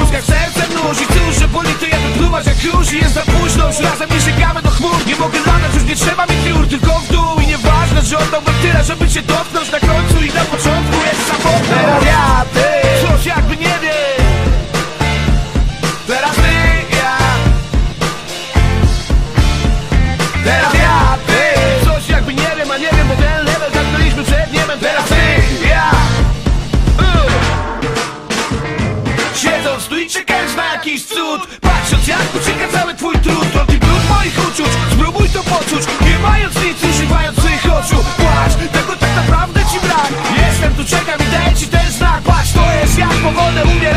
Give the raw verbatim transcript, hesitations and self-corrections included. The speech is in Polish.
mózgach sercem nóż. I cóż, że boli to jeden pluwać jak już. I jest za późno, już razem nie sięgamy do chmur. Nie mogę latać, już nie trzeba mi piór, tylko w dół. I nieważne, że oddałbym tyle, żeby cię dotknąć na końcu i na początku jest samotne. Teraz ja, ty, coś jakby nie wiem. Teraz ty, ja. Teraz ja, ty, coś jakby nie wiem, a nie wiem, bo ten level tak byliśmy przed niebem. Teraz ty, ja. uh. Siedząc tu i czekając na jakiś cud, patrząc jak ucieka cały twój trud. To ty brud moich uczuć, spróbuj to poczuć. Nie mając nic, używając swoich oczu. Płacz, tego tak naprawdę ci brak. Jestem tu, czekam i daję ci ten znak. Patrz, to jest jak powolne umieranie.